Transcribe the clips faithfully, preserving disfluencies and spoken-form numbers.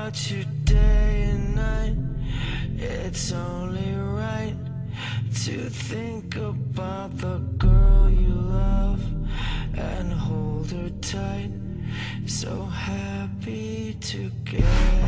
about you day and night. It's only right to think about the girl you love and hold her tight. So happy together.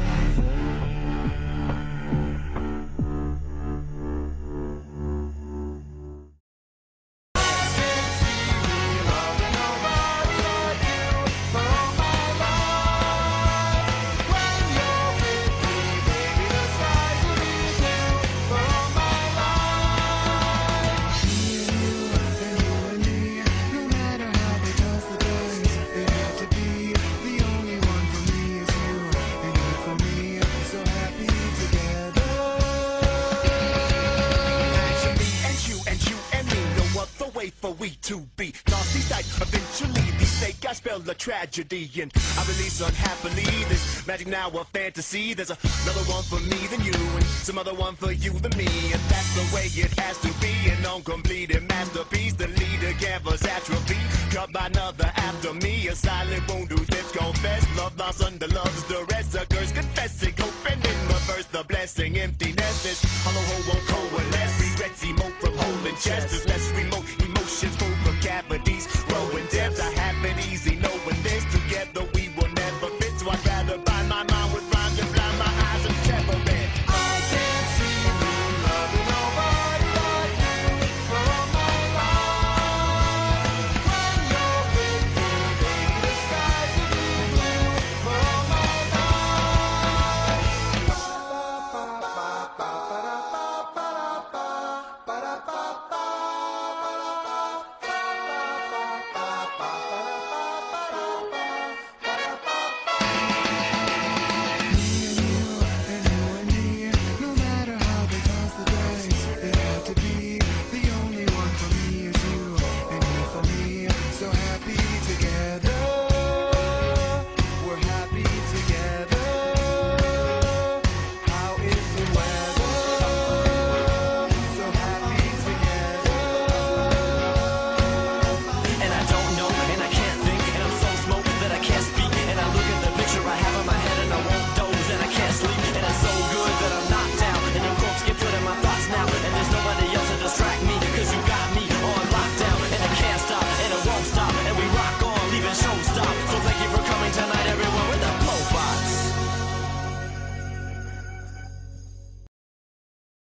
For we to be nasty sight. Eventually these fake guys spell a tragedy, and I release unhappily this magic now a fantasy. There's another one for me than you, and some other one for you than me, and that's the way it has to be. An uncompleted masterpiece, the leader canvas atrophy, cut by another after me. A silent wound whose lips confess love lost under love's duress. A curse confessing, hoping in reverse the blessing. Emptiness, this hollow hole won't coalesce. Regrets emote from holding chest is less remote.